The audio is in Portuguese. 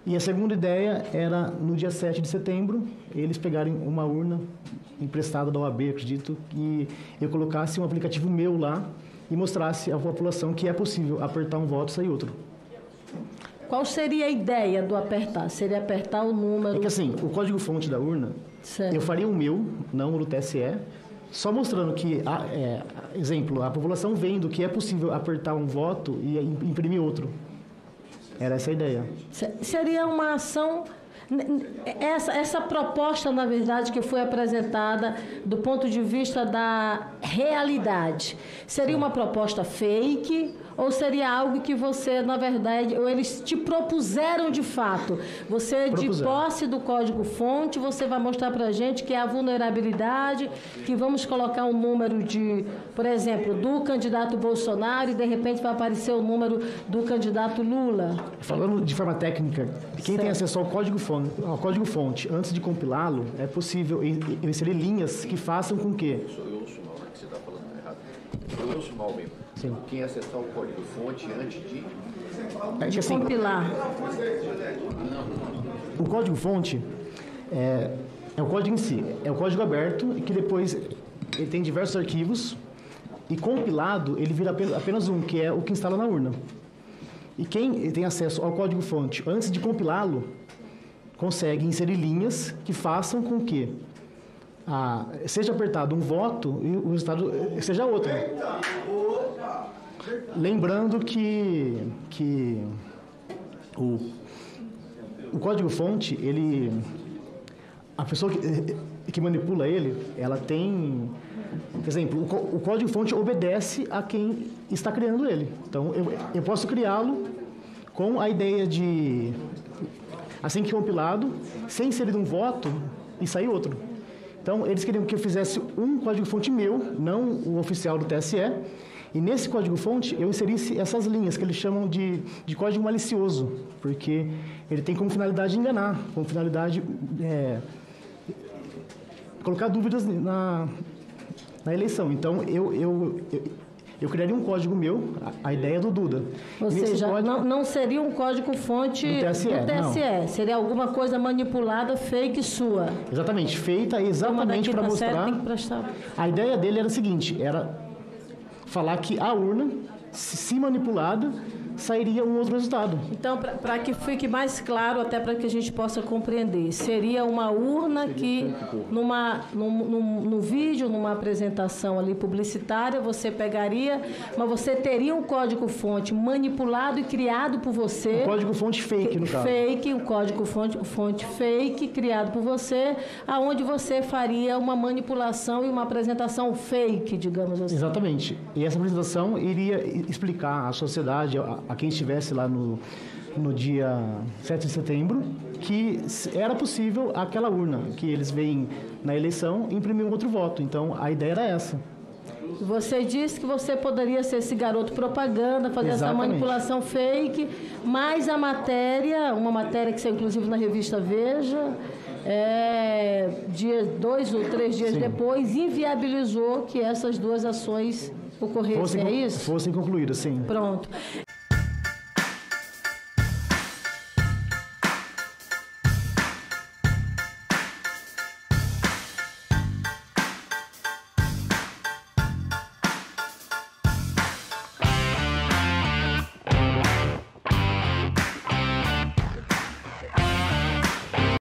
E a segunda ideia era, no dia 7 de setembro, eles pegarem uma urna emprestada da OAB, acredito, e eu colocasse um aplicativo meu lá e mostrasse à população que é possível apertar um voto e sair outro. Qual seria a ideia do apertar? Seria apertar o número... É que assim, o código-fonte da urna, certo. Eu faria o meu, não o do TSE, só mostrando que, exemplo, a população vendo que é possível apertar um voto e imprimir outro. Era essa a ideia. Seria uma ação... Essa proposta, na verdade, que foi apresentada do ponto de vista da realidade, seria uma proposta fake ou seria algo que você, na verdade, ou eles te propuseram de fato? Você, de posse do código-fonte, você vai mostrar para a gente que é a vulnerabilidade, que vamos colocar um número de, por exemplo, do candidato Bolsonaro e, de repente, vai aparecer o número do candidato Lula? Falando de forma técnica, quem tem acesso ao código-fonte, antes de compilá-lo, é possível inserir linhas que façam com que... Eu ouço mal, que você está falando errado. Eu ouço mal mesmo. Sim. Quem acessar o código-fonte antes de... assim, compilar. O código-fonte é o código em si, é o código aberto e que depois ele tem diversos arquivos e compilado ele vira apenas um, que é o que instala na urna. E quem tem acesso ao código-fonte antes de compilá-lo consegue inserir linhas que façam com que seja apertado um voto e o resultado seja outro. Lembrando que o código-fonte, a pessoa que manipula ele, ela tem... Por exemplo, o código-fonte obedece a quem está criando ele. Então, eu posso criá-lo com a ideia de, assim que compilado, ser inserido um voto e sair outro. Então, eles queriam que eu fizesse um código-fonte meu, não o oficial do TSE, e nesse código-fonte eu inserisse essas linhas, que eles chamam de código malicioso, porque ele tem como finalidade enganar, como finalidade colocar dúvidas na eleição. Então, eu criaria um código meu, a ideia do Duda. Ou seja, não seria um código-fonte do TSE, seria alguma coisa manipulada, fake sua. Exatamente, feita exatamente para mostrar... A ideia dele era a seguinte, era falar que a urna, se manipulada, sairia um outro resultado. Então, para que fique mais claro, até para que a gente possa compreender, seria uma urna que, num vídeo, numa apresentação ali publicitária, você pegaria, mas você teria um código-fonte manipulado e criado por você. Um código-fonte fake, no caso. Fake, um código-fonte fake, criado por você, aonde você faria uma manipulação e uma apresentação fake, digamos assim. Exatamente. E essa apresentação iria explicar à sociedade, a quem estivesse lá no dia 7 de setembro, que era possível aquela urna, que eles veem na eleição, imprimir um outro voto. Então, a ideia era essa. Você disse que você poderia ser esse garoto propaganda, fazer essa manipulação fake, mas a matéria, uma matéria que saiu inclusive na revista Veja, 2 ou 3 dias depois, inviabilizou que essas duas ações ocorressem, é isso? Fossem concluídas, sim. Pronto.